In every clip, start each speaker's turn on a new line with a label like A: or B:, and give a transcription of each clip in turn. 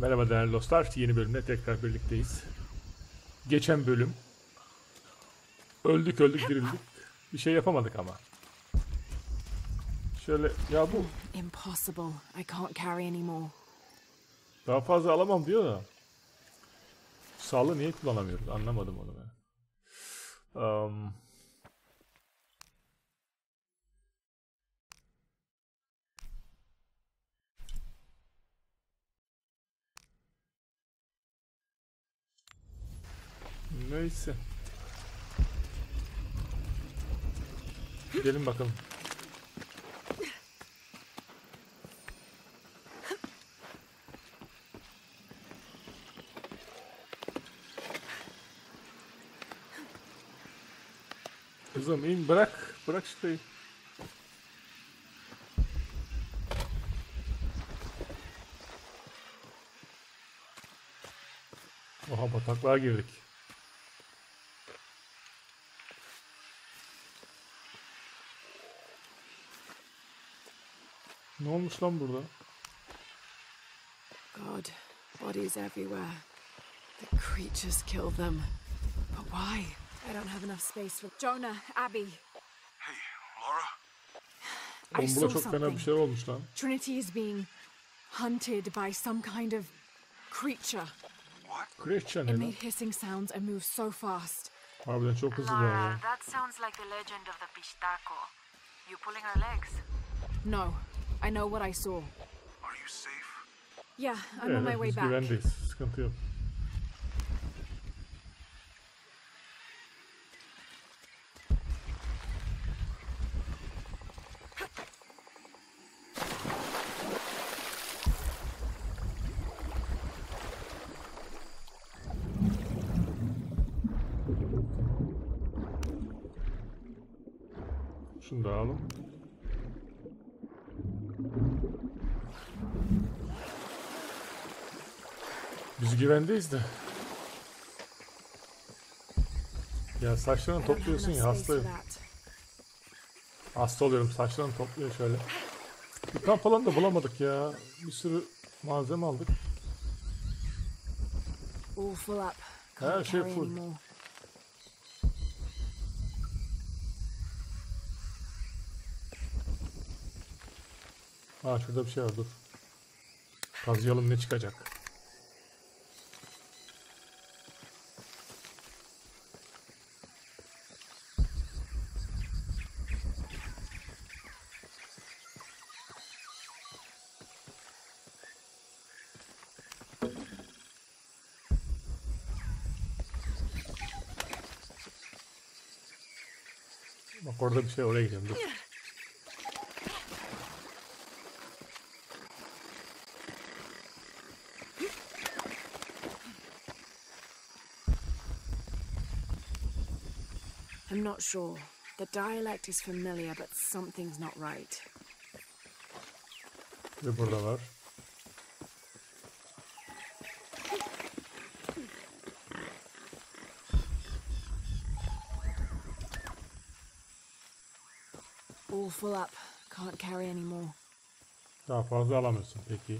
A: Merhaba değerli dostlar, yeni bölümde tekrar birlikteyiz. Geçen bölüm öldük dirildik. Bir şey yapamadık ama. Şöyle ya bu
B: Impossible. I can't carry anymore.
A: daha fazla alamam diyor da. Sağlığı niye kullanamıyoruz? Anlamadım onu ben. Neyse. Gidelim bakalım. Kızım in bırak şurayı. Oha bataklığa girdik. Ne olmuş lan burada?
B: God, bodies everywhere. The creatures killed them. But why? I don't have enough space for Jonah, Abby.
C: Hey, Laura?
B: I
A: Oğlum
B: saw
A: burada çok fena
B: something.
A: bir şey olmuş lan.
B: Trinity is being hunted by some kind of creature.
C: What?
A: Christian
B: It
A: ne
B: made
A: lan?
B: hissing sounds and moved so fast.
A: Harbiden çok hızlı bu
D: Laura,
A: arada.
D: that sounds like the legend of the Pistaco. You pulling our legs?
B: No, I know what I saw.
C: Are you safe?
B: Yeah, I'm on my
A: Evet,
B: way
A: biz
B: back.
A: güvendeyiz. Sıkıntı yok. Şunu da alalım. Biz güvendeyiz de. Ya saçlarını
B: I don't have
A: topluyorsun
B: enough
A: ya
B: space for
A: hastayım.
B: that.
A: Hasta oluyorum, saçlarını topluyor şöyle. Bir kamp alanı da bulamadık ya. Bir sürü malzeme aldık.
B: All full up.
A: Her
B: Can't
A: şey
B: carry
A: full.
B: anymore.
A: Ha şurada bir şey var, dur. Kazıyalım ne çıkacak. Bak orada bir şey, oraya gidelim dur.
B: I'm not sure. The dialect is familiar, but something's not right.
A: Ve burada var.
B: All full up. Can't carry anymore.
A: Daha fazla alamıyorsun peki.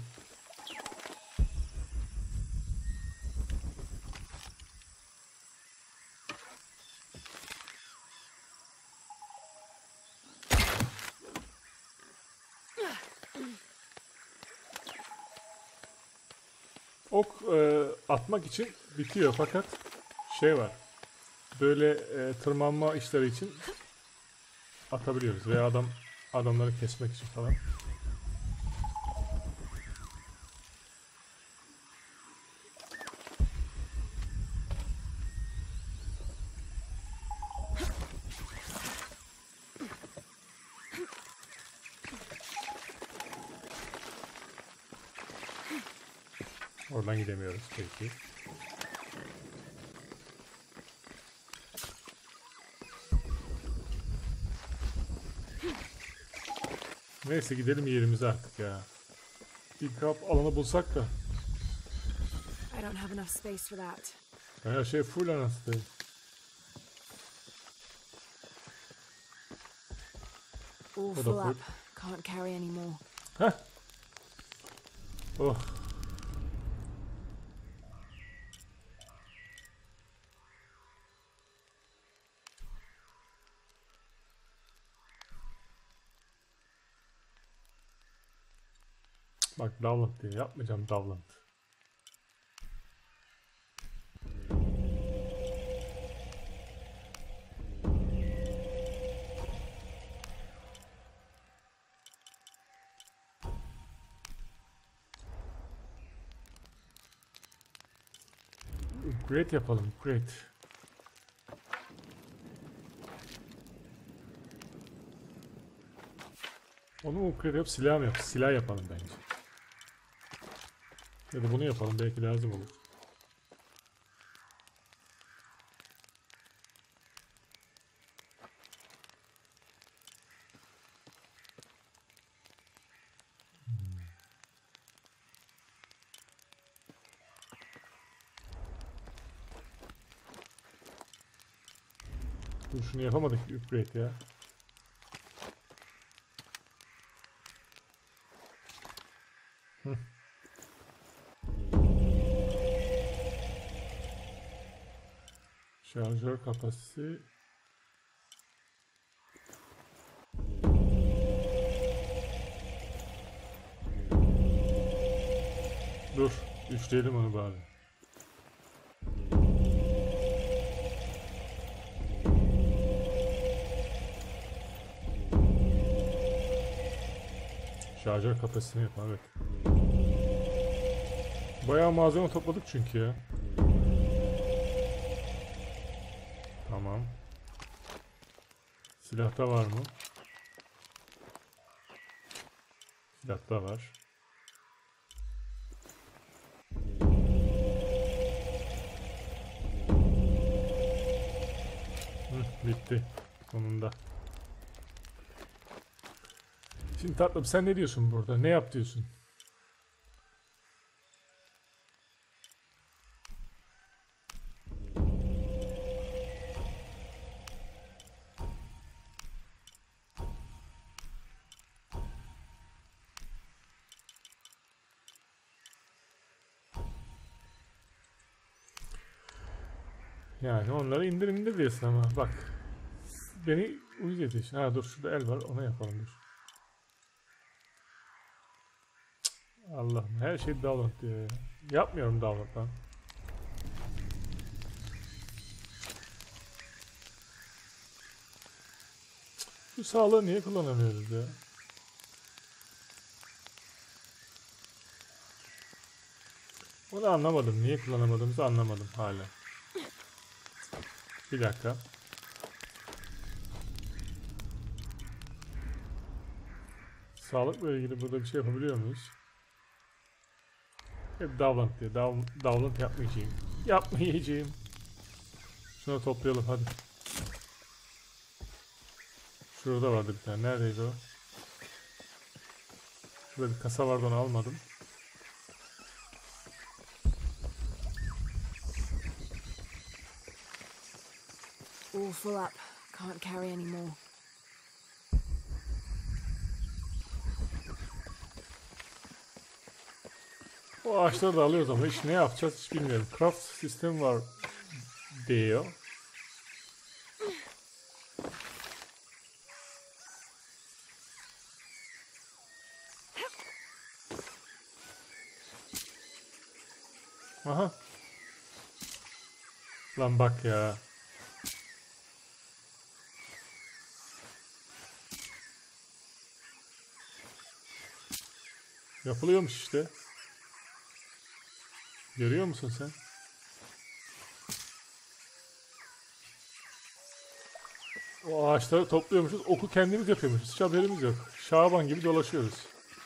A: Ok atmak için bitiyor fakat şey var. Böyle tırmanma işleri için atabiliyoruz veya adamları kesmek için falan. Oradan gidemiyoruz peki. Neyse gidelim yerimize artık ya. Bir kamp alanı bulsak da.
B: I don't have enough space for that.
A: Her şey full anasını.
B: All
A: da
B: full
A: full.
B: up. Can't carry anymore.
A: Heh. Oh. Bak Davlant diye yapmayacağım Davlant. Upgrade yapalım, upgrade. Onu upgrade yap, silah mı yap? Silah yapalım bence. Ya da bunu yapalım, belki lazım olur. Dur şunu yapamadık upgrade ya. Şarjör kapasitesi. Dur, üçleyelim onu bari. Şarjör kapasitesini yapalım, evet. Bayağı malzeme topladık çünkü ya. Tamam. Silahta var mı? Silahta var. Bitti. Sonunda. Şimdi tatlım sen ne diyorsun burada? Ne yap diyorsun? Yani onları indir diyorsun ama bak. Beni uyuz ediyorsun. Ha dur şurada el var, ona yapalım dur. Allah'ım her şey download diyor ya. Yapmıyorum download lan. Bu sağlığı niye kullanamıyoruz ya? Onu anlamadım. Niye kullanamadığımızı anlamadım hala. Bir dakika. Sağlıkla ilgili burada bir şey yapabiliyor muyuz? Hep davlant diye. Davlant yapmayacağım. Yapmayacağım. Şunu toplayalım hadi. Şurada vardı bir tane. Neredeydi o? Şurada bir kasa vardı, onu almadım.
B: All full up. Can't carry any more.
A: O ağaçları da alıyoruz ama hiç ne yapacağız hiç bilmiyorum. Craft sistemi var diyor. Aha. Lan bak ya. Yapılıyormuş işte. Görüyor musun sen? O ağaçları topluyormuşuz. Oku kendimiz yapıyormuşuz. Hiç haberimiz yok. Şaban gibi dolaşıyoruz.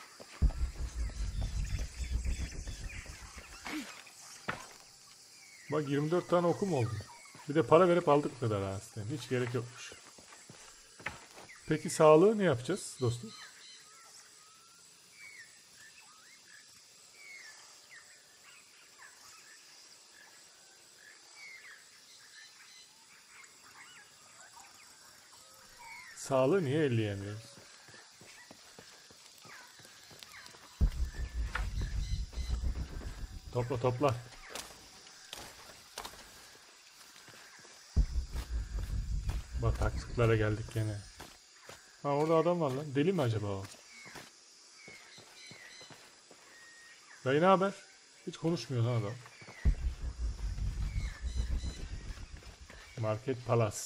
A: Bak 24 tane okum oldu. Bir de para verip aldık bu kadar aslında. Hiç gerek yokmuş. Peki sağlığı ne yapacağız dostum? Sağlığı niye elleyemiyoruz? Topla topla. Bataklıklara geldik gene. Ha orada adam var lan. Deli mi acaba o? Dayı ne haber? Hiç konuşmuyor lan adam. Market Palace.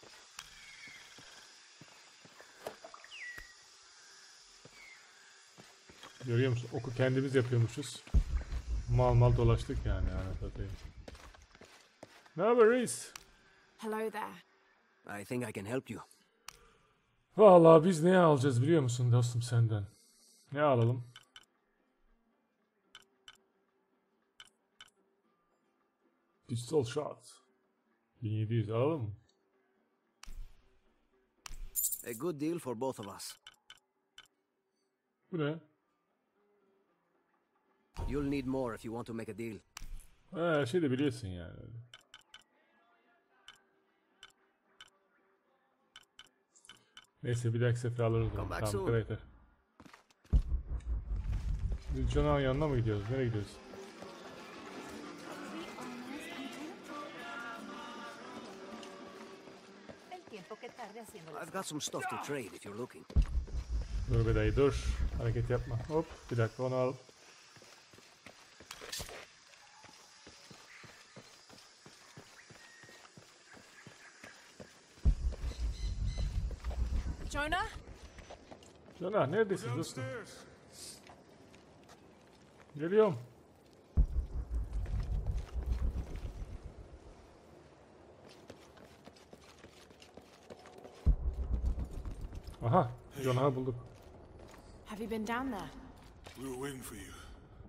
A: Görüyor musun? Oku kendimiz yapıyormuşuz. Mal mal dolaştık yani. Ne haber reis?
B: Hello there.
E: I think I can help you.
A: Vallahi biz ne alacağız biliyor musun dostum senden? Ne alalım? Pistol shot. 1700 alalım mı?
E: A good deal for both of us.
A: Bu ne?
E: You'll need more if you want to make a deal.
A: Her şey de biliyorsun yani. Neyse bir dahaki sefer alırız onu.
E: Come back
A: Tamam
E: soon.
A: bu kadar yeter. Biz Jonah'ın yanına mı gidiyoruz? Nereye gidiyoruz?
D: El tiempo que tarde haciendo las
E: I've got some stuff to trade if you're looking.
A: Dur be dayı dur. Hareket yapma. Hop bir dakika onu al.
B: Jonah?
A: Jonah neredesin dostum? Geliyorum. Aha, Jonah'ı bulduk.
B: Have you been down there?
C: We were waiting for you.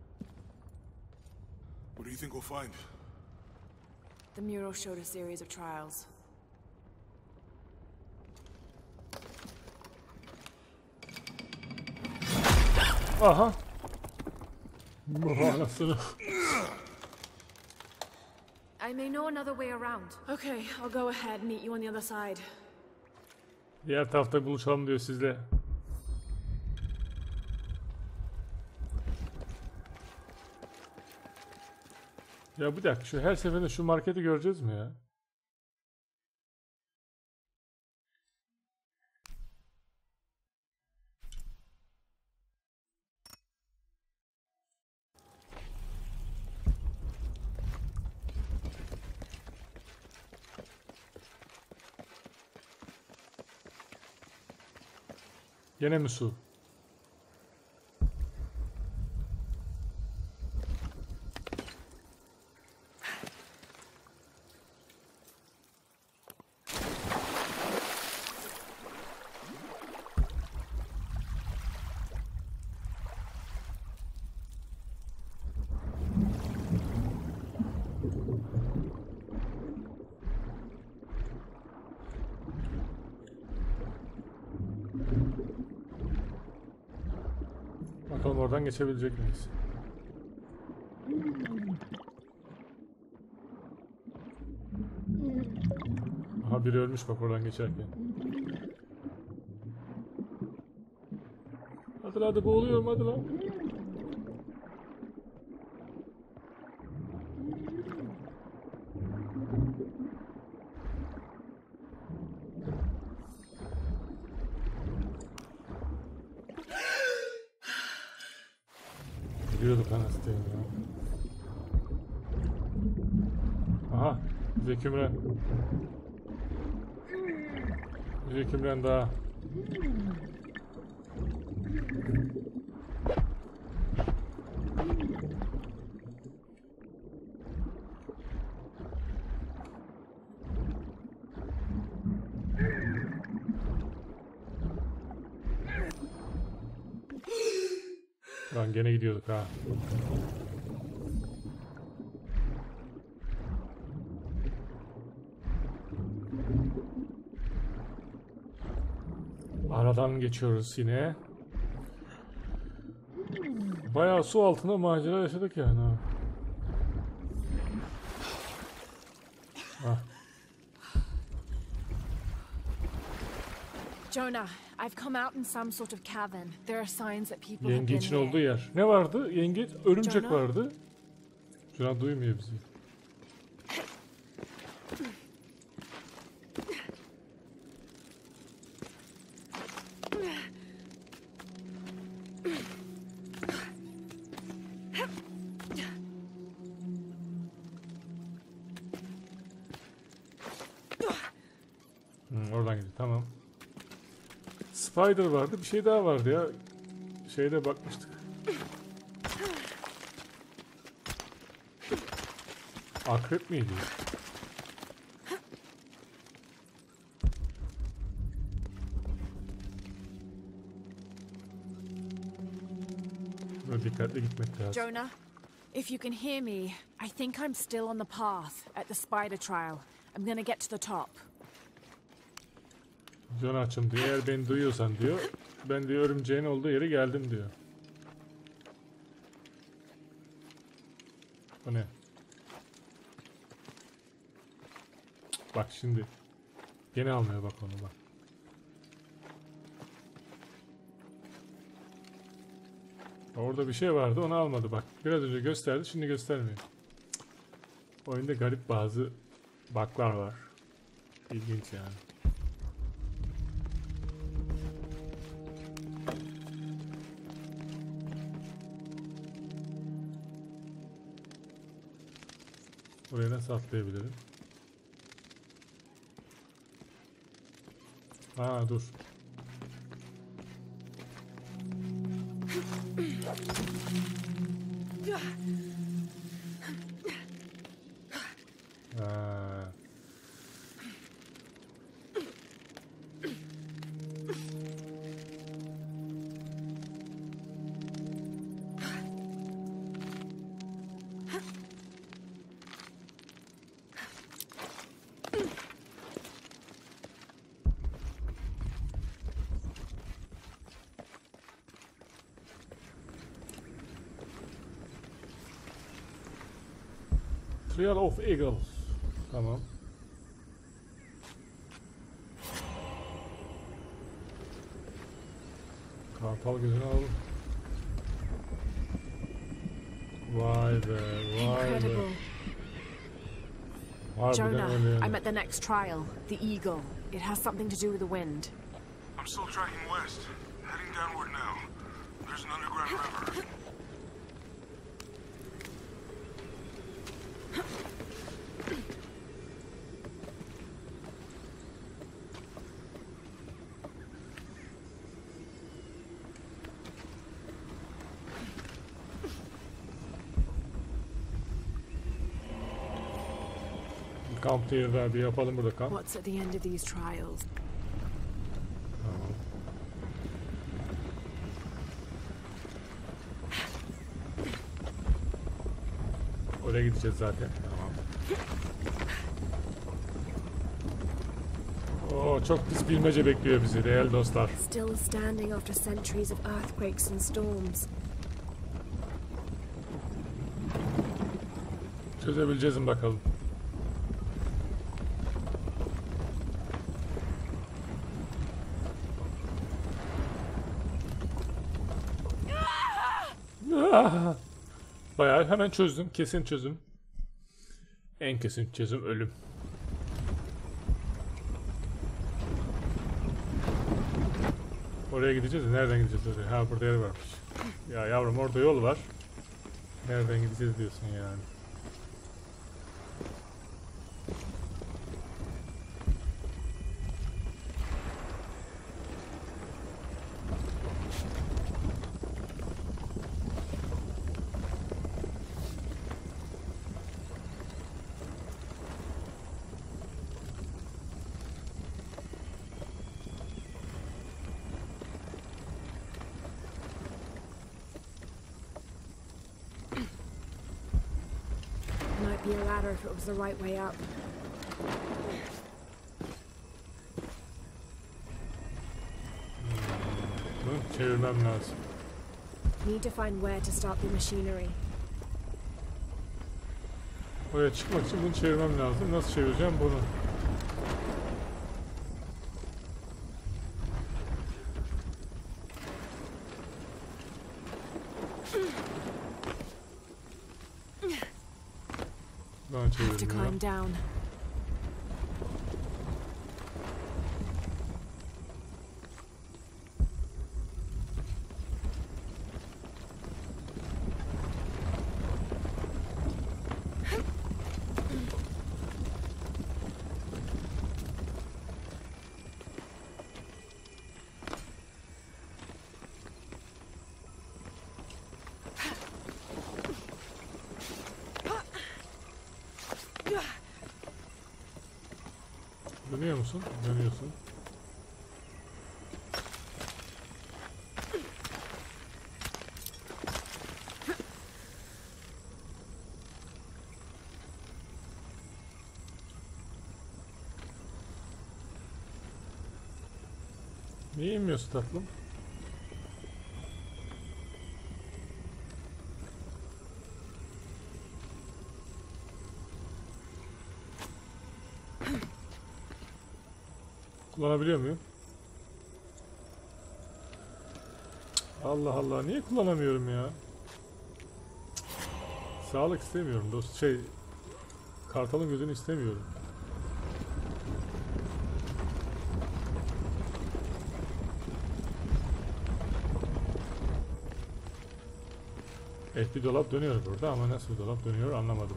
C: What do you think we'll find?
B: The mural showed a series of trials.
A: Aha. Anasını.
B: I may know another way around. Okay, I'll go ahead and meet you on the other side.
A: Diğer tarafta buluşalım diyor sizle. Ya bir dakika şu her seferinde şu marketi göreceğiz mi ya? Gene mi su? Bakalım oradan geçebilecek miyiz? Aha biri ölmüş bak oradan geçerken. Hadi lan, hadi boğuluyorum hadi lan. Biliyorduk lan hastayım ya. Aha Zeki Müren. Zeki Müren daha. Lan gene gidiyorduk ha. Aradan geçiyoruz yine. Bayağı su altında macera yaşadık yani ha. Ah.
B: Jonah, I've come out in some sort of cavern. There are signs that people have been
A: Yengeçin olduğu
B: here.
A: yer. Ne vardı? Yengeç, örümcek
B: Jonah?
A: vardı. Şu an duymuyor bizi. Oradan gidiyor. Tamam. Spider vardı. Bir şey daha vardı ya. Şeyde bakmıştık. Akrep miydi? Böyle dikkatli gitmek lazım.
B: Jonah, if you can hear me, I think I'm still on the path at the spider trial. I'm gonna get to the top.
A: Jonah'cığım diyor, eğer beni duyuyorsan diyor, ben diyor örümceğin olduğu yere geldim diyor. O ne? Bak şimdi. Gene almıyor bak onu bak. Orada bir şey vardı, onu almadı bak. Biraz önce gösterdi, şimdi göstermiyor. Oyunda garip bazı bug'lar var. İlginç yani. Buraya nasıl atlayabilirim? Ha dur. Ha. Trail of Eagles. Tamam. Kartal gözünü alalım. Vay be, vay be.
B: Incredible.
A: Harbiden
B: Jonah,
A: öyle yani.
B: I'm at the next trial, the Eagle. It has something to do with the wind.
C: I'm still tracking west. Heading downward now. There's an underground river.
A: Kamp değil ver, bir yapalım burada kamp.
B: What's at the end of these trials?
A: Tamam. Oraya gideceğiz zaten. Tamam. Oo, çok pis bilmece bekliyor bizi değerli dostlar.
B: Still standing after centuries of earthquakes and storms.
A: Çözebileceğiz mi bakalım. Bayağı hemen çözdüm. Kesin çözüm. En kesin çözüm ölüm. Oraya gideceğiz de nereden gideceğiz oraya? Ha burada yer varmış. Ya yavrum orada yol var. Nereden gideceğiz diyorsun yani.
B: Might be a ladder if it was the right way up.
A: Bunu çevirmem lazım.
B: Need to find where to start the machinery.
A: Oraya çıkmak için bunu çevirmem lazım. Nasıl çevireceğim bunu? Ben
B: Have to
A: çevirdim ya.
B: climb down.
A: Dönüyor musun? Dönüyorsun. Niye inmiyorsun tatlım? Kullanabiliyor muyum? Allah Allah, niye kullanamıyorum ya? Sağlık istemiyorum dost. Kartalın gözünü istemiyorum. Evet, bir dolap dönüyor burada ama nasıl bir dolap dönüyor anlamadım.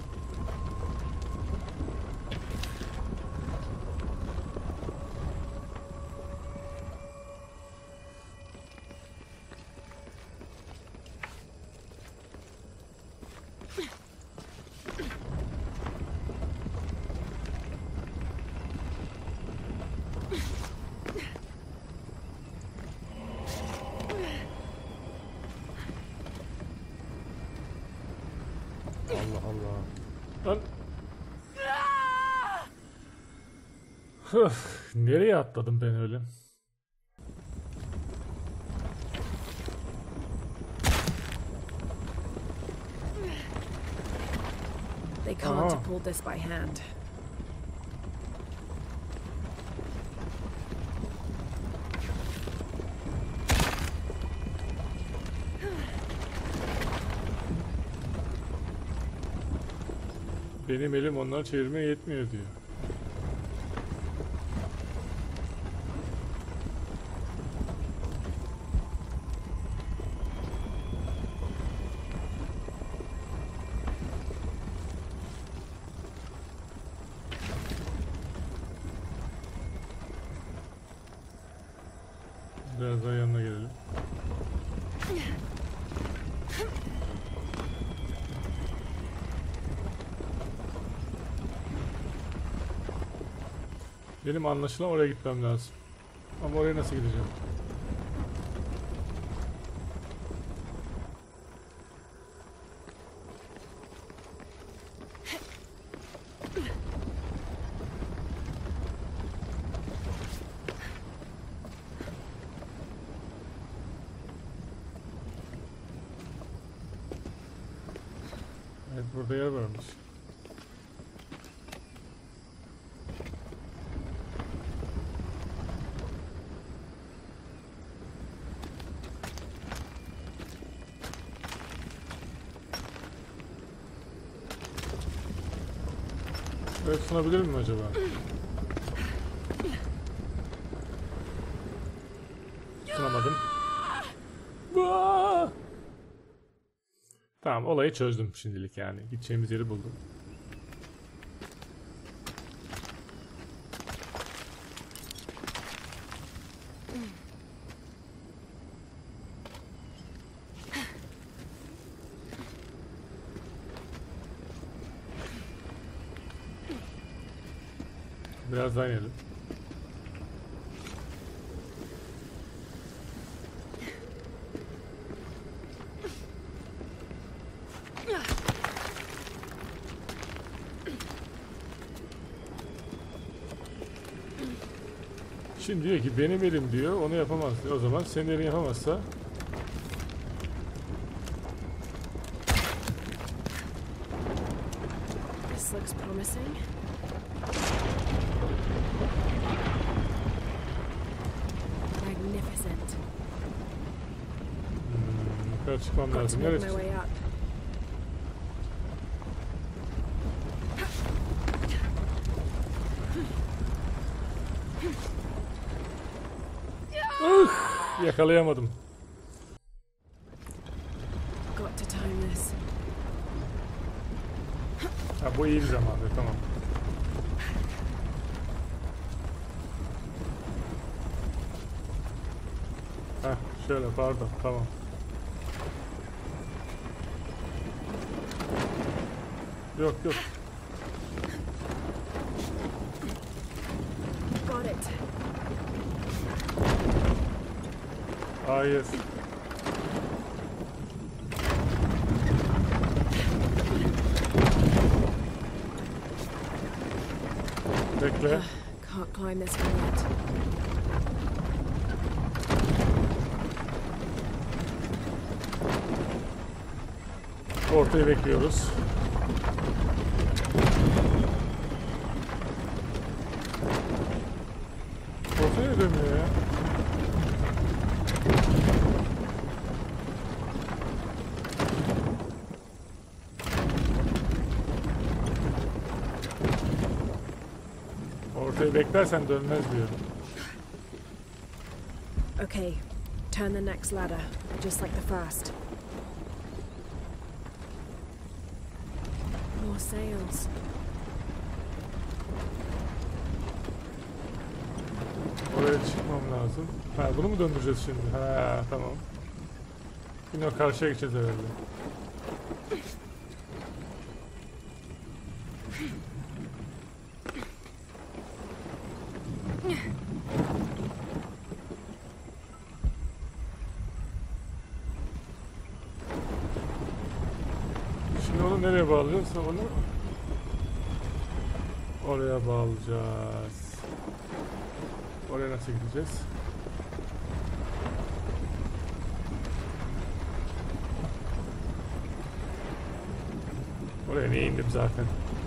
A: Allah Allah. Lan. Nereye atladım ben öyle?
B: They can't pull this by hand.
A: Benim elim onları çevirmeye yetmiyor diyor. Biraz daha yanına gelelim. Benim anlaşılan oraya gitmem lazım. Ama oraya nasıl gideceğim? Evet, burada yer varmış. Evet, sunabilir miyim acaba? Sunamadım. Tamam, olayı çözdüm şimdilik yani. Gideceğimiz yeri buldum. Biraz daha inelim. Şimdi diyor ki benim elim diyor onu yapamaz diyor. O zaman senin elin yapamazsa
B: This looks promising. Magnificent.
A: yukarı çıkmam
B: Got to
A: lazım.
B: make
A: Neresi?
B: my way up.
A: Yakalayamadım.
B: Got to time this.
A: Ha, bu iyi bir zamandı, tamam. Heh, şöyle pardon, tamam. Yok yok. Hayır. Bekle.
B: Can't climb this one yet.
A: Ortayı bekliyoruz. Ortaya dönmüyor ya. Ortayı beklersen dönmez diyor.
B: Okay, turn the next ladder, just like the first. More sails.
A: Oraya çıkmam lazım. Ha, bunu mu döndüreceğiz şimdi? Ha, tamam. Yine o karşıya geçeceğiz herhalde. Şimdi onu nereye bağlayacağız? Onu oraya bağlayacağız. Oraya nasıl gideceğiz? Oraya niye indim zaten?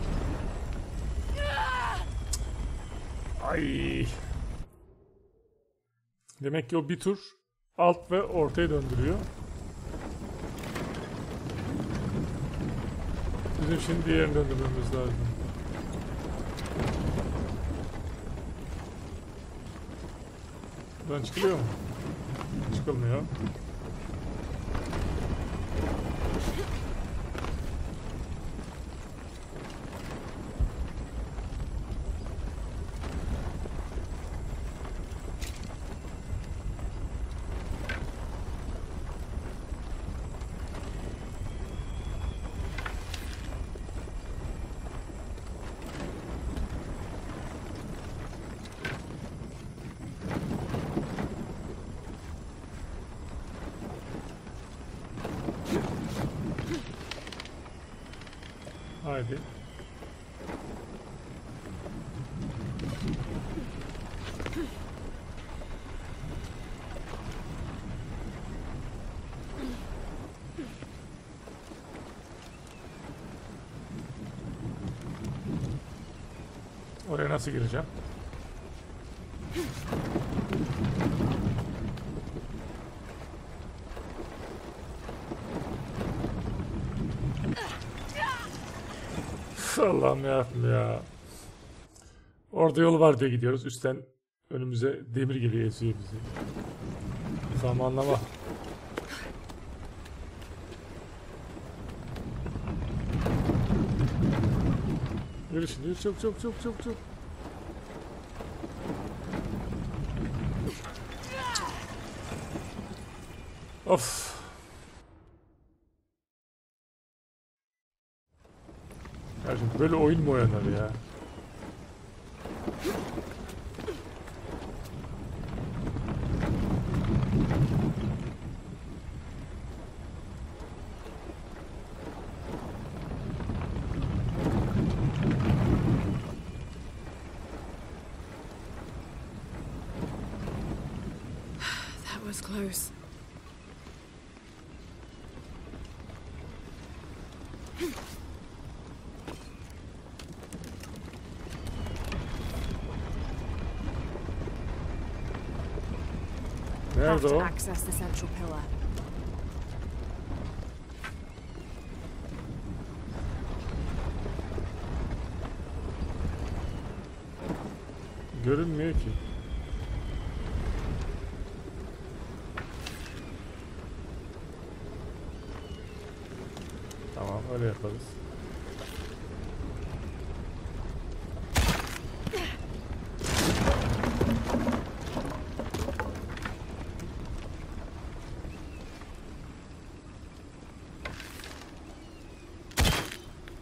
A: Ay. Demek ki o bir tur alt ve ortaya döndürüyor. Bizim şimdi diğerini döndürmemiz lazım. Buradan çıkılıyor mu? Çıkılmıyor. Haydi. Oraya nasıl gireceğim? Allah'ım yarabbim ya. Orada yol var diye gidiyoruz. Üstten önümüze demir geliyor, eziyor bizi. Zamanlama. Yürü şimdi, yürü, çok çok çok çok çok. Of. Kardeşim böyle oyun mu oynanır ya?
B: That was close. Have
A: Nerede
B: to
A: o?
B: access the central pillar.
A: Görünmüyor ki. Tamam, öyle yaparız.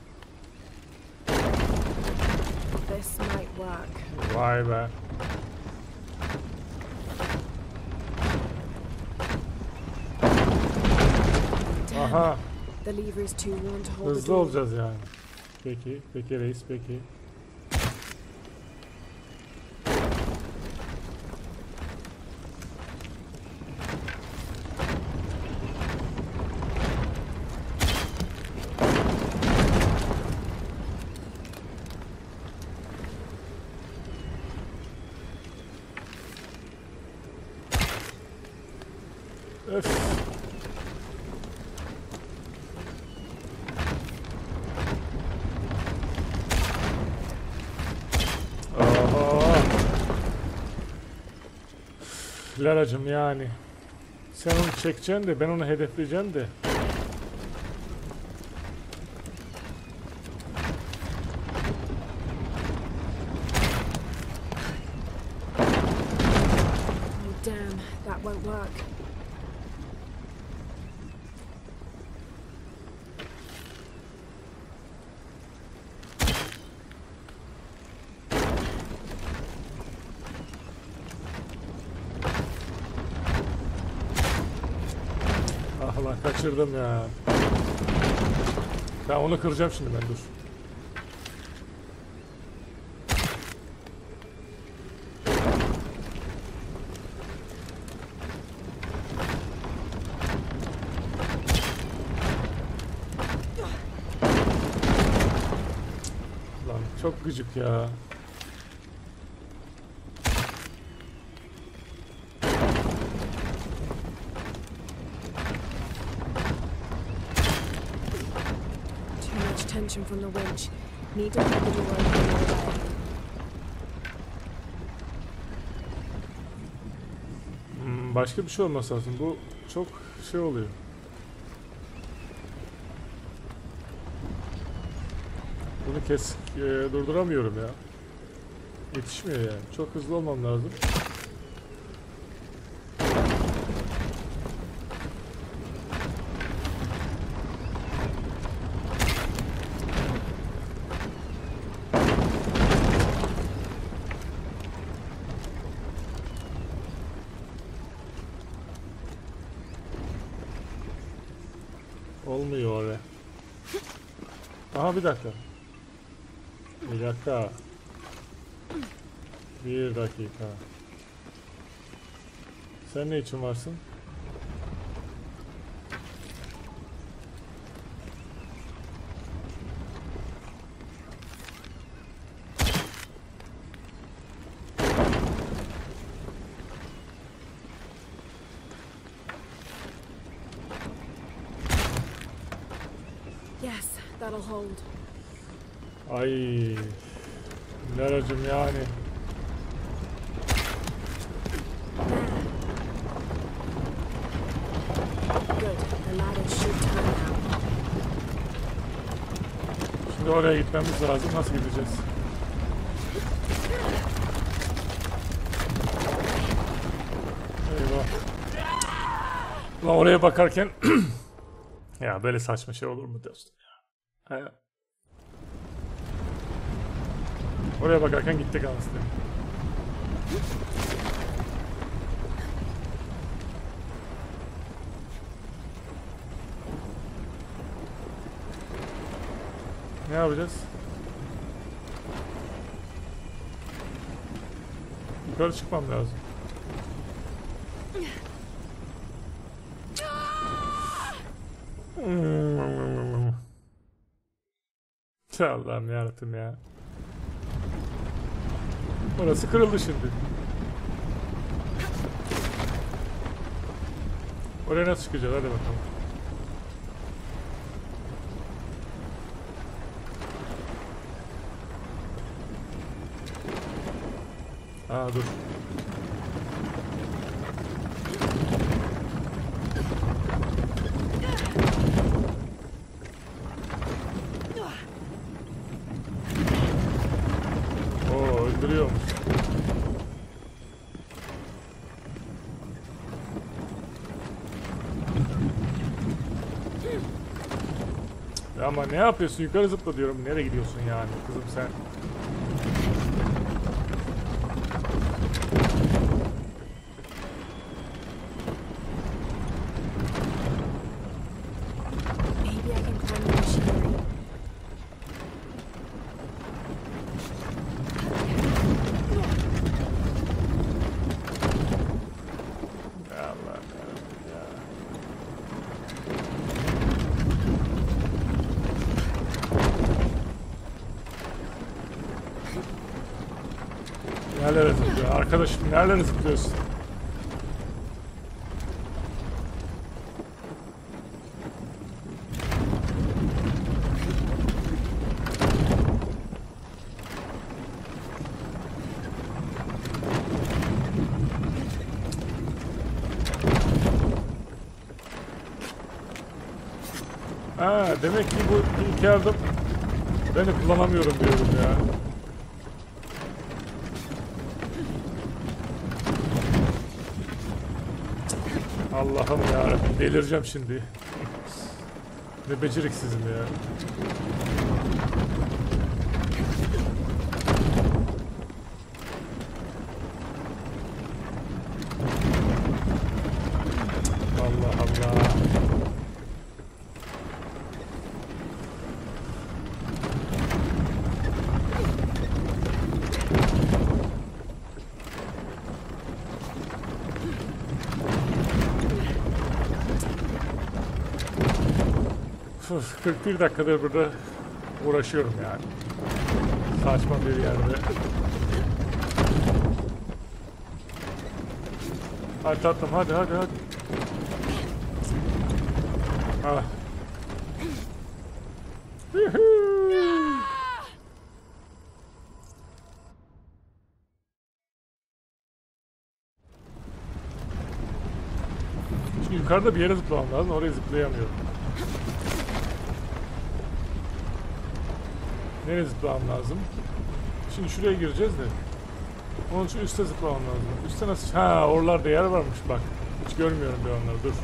B: This might work.
A: Vay be. Aha.
B: The lever is too worn to hold the
A: Hızlı
B: door.
A: olacağız yani. Peki. Peki reis peki. Öf. Oho. Laracım yani. Sen onu çekeceksin de ben onu hedefleyeceğim de.
B: Oh damn, that won't work.
A: Ah lan kaçırdım ya. Ben onu kıracağım şimdi ben dur. Lan çok gıcık ya.
B: Too much tension from the winch. Need to hold the door open all the way.
A: Başka bir şey olması lazım. Bu çok şey oluyor. Bunu durduramıyorum ya. Yetişmiyor yani. Çok hızlı olmam lazım. Olmuyor oraya. Aha bir dakika. Bir dakika. Bir dakika. Sen ne için varsın?
B: Yes, that'll hold.
A: Ay. Laracım yani.
B: Good. The ladder should turn now.
A: Şimdi oraya gitmemiz lazım. Nasıl gideceğiz? Eyvah. Lan oraya bakarken ya böyle saçma şey olur mu dostum ya? Ha. Oraya bakarken gittik aslında. Ne yapacağız? Yukarı çıkmam lazım. Allah'ım yarabbim ya. Orası kırıldı şimdi. Oraya nasıl çıkacağız? Hadi bakalım. Aa dur. Oo öldürüyormuş. Ya ama ne yapıyorsun? Yukarı zıpla diyorum. Nereye gidiyorsun yani kızım sen? Nerelere zıplıyor? Arkadaşım nerelere zıplıyorsun? Ha, demek ki bu ilk yardım ben de kullanamıyorum diyorum ya. Allah'ım ya, delireceğim şimdi. Ne beceriksizim ya. Allah Allah. Uf, 41 dakikadır burada uğraşıyorum yani. Saçma bir yerde. Hadi tatlım, hadi. Ah. Şimdi yukarıda bir yere zıplamam lazım, oraya zıplayamıyorum. Nereye zıplamam lazım? Şimdi şuraya gireceğiz de. Onun için üstte zıplamam lazım. Üstte nasıl? Ha, oralarda yer varmış bak. Hiç görmüyorum bir onları, dur.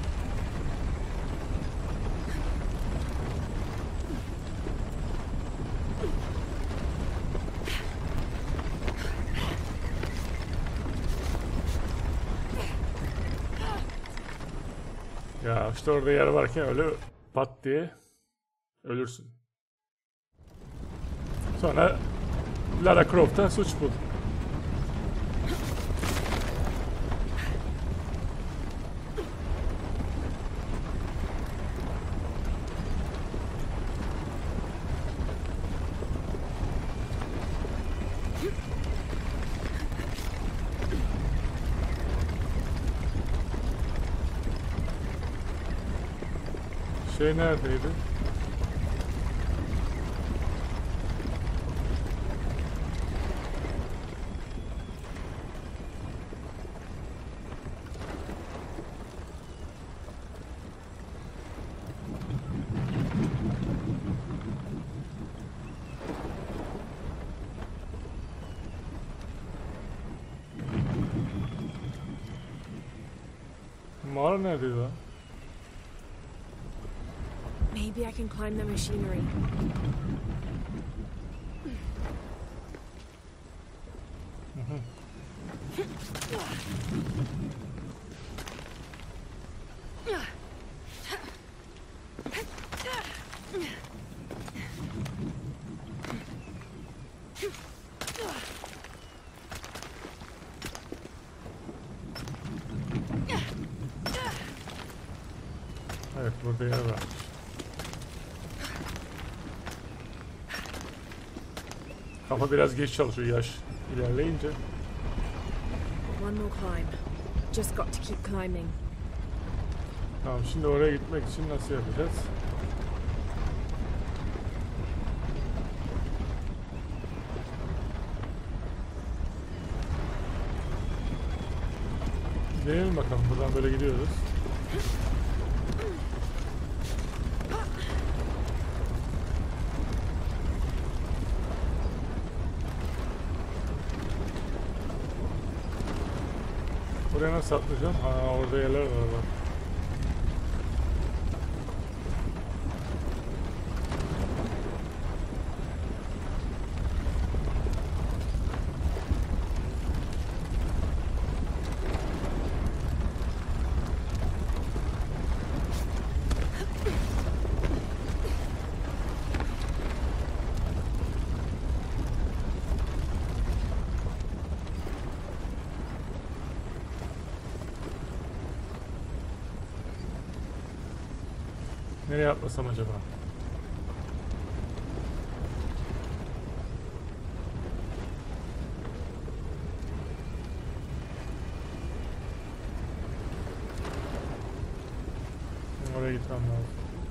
A: Ya işte orada yer varken öyle pat diye ölürsün. Sonra Lara Croft'a suç bul. Şey neredeydi? Mağara neredeydi lan?
B: Maybe I can climb the machinery.
A: Evet, burada yer var. Kafa biraz geç çalışıyor yaş ilerleyince.
B: One more climb. Just got to keep climbing.
A: Tamam, şimdi oraya gitmek için nasıl yapacağız? Deneyelim bakalım, buradan böyle gidiyoruz. Buraya nasıl atlayacağım? Ha, orada yerler var bak. Nereye atlasam acaba? çıkmam lazım.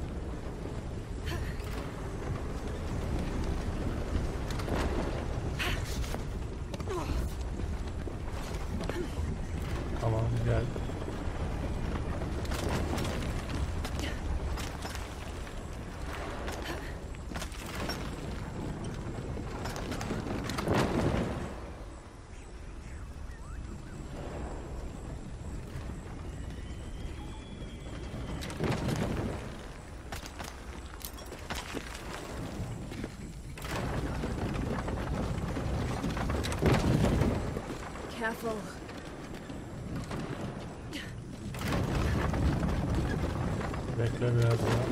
A: Tamam gel.
B: Careful.
A: Bekle biraz daha.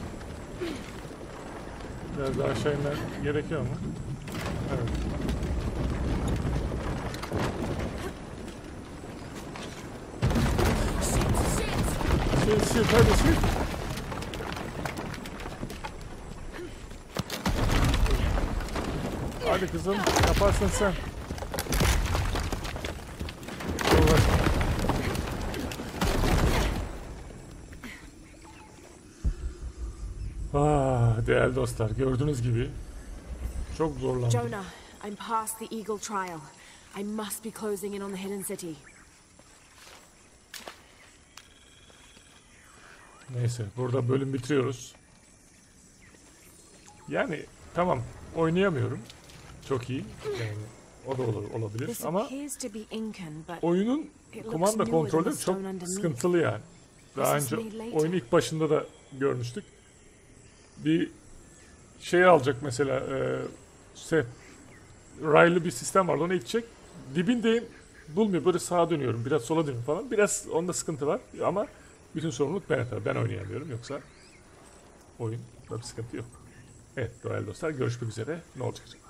A: Biraz daha aşağı inmen gerekiyor mu? Evet. Shit, hadi shit. Hadi kızım, yaparsın sen. Uğraş. Değerli dostlar, gördüğünüz gibi çok zorlandım.
B: Jonah, I'm past the Eagle Trial. I must be closing in on the hidden city.
A: Neyse, burada bölüm bitiriyoruz. Yani tamam, oynayamıyorum. Çok iyi. Yani o da olabilir
B: This
A: ama
B: appears to be Incan, but
A: oyunun kumanda kontrolü çok sıkıntılı yani. Daha önce oyunun ilk başında da görmüştük. Bir şey alacak mesela raylı bir sistem vardı, onu itecek. Dibindeyim, bulmuyor, böyle sağa dönüyorum, biraz sola dönüyorum falan. Biraz onda sıkıntı var ama bütün sorumluluk bende tabii. Ben oynayamıyorum, yoksa oyunda bir sıkıntı yok. Evet değerli dostlar, görüşmek üzere. Ne olacak acaba?